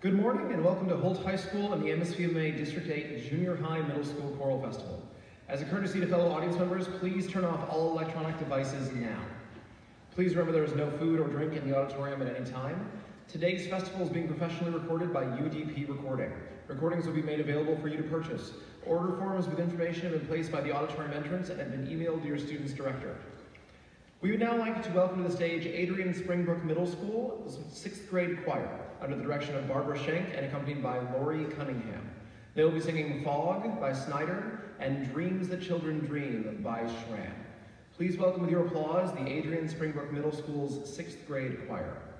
Good morning and welcome to Holt High School and the MSVMA District 8 Junior High Middle School Choral Festival. As a courtesy to fellow audience members, please turn off all electronic devices now. Please remember there is no food or drink in the auditorium at any time. Today's festival is being professionally recorded by UDP Recording. Recordings will be made available for you to purchase. Order forms with information have been placed by the auditorium entrance and have been emailed to your student's director. We would now like to welcome to the stage Adrian Springbrook Middle School's 6th grade choir under the direction of Barbara Schenck and accompanied by Lori Cunningham. They will be singing Fog by Snyder and Dreams That Children Dream by Schramm. Please welcome with your applause the Adrian Springbrook Middle School's 6th grade choir.